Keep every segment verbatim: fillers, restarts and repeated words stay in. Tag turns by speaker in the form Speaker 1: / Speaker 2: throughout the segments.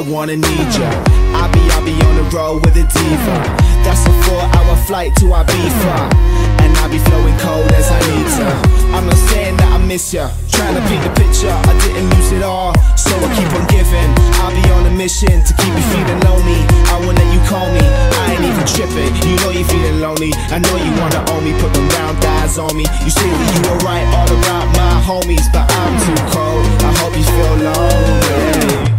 Speaker 1: wanna need ya. I'll be, I'll be on the road with a diva. That's a four hour flight to Ibiza, and I'll be flowing cold as I need to. I'm not saying that I miss ya, trying to paint the picture, I didn't lose it all, so I keep on giving. I'll be on a mission to keep you feeling lonely. I won't let you call me, I ain't even tripping. You know you're feeling lonely, I know you wanna own me. Put them round eyes on me. You say that you were right all around my homies, but I'm too cold, I hope you feel lonely.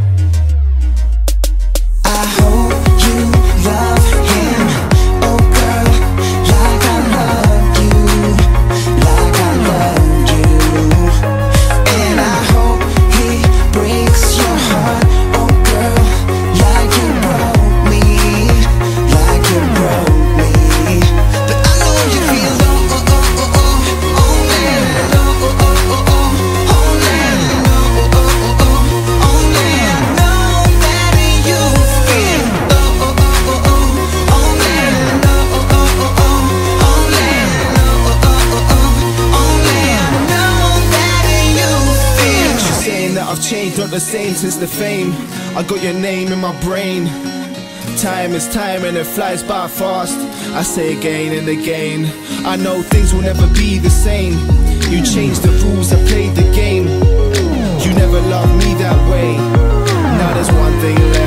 Speaker 2: I hope you love him, oh girl, like I love you, like I loved you. And I hope he breaks your heart, oh girl, like you broke me, like you broke me. But I know you feel oh oh oh oh oh oh man, oh oh oh oh oh oh man, oh oh oh oh oh man. I know that you feel oh oh oh oh oh man, oh oh oh oh oh man, oh oh oh oh oh man. I know that you feel.
Speaker 1: She's saying that I've changed, not the same since the fame. I got your name in my brain. Time is time and it flies by fast. I say again and again, I know things will never be the same. You changed the rules, I played the game. You never loved me that way. Now there's one thing left.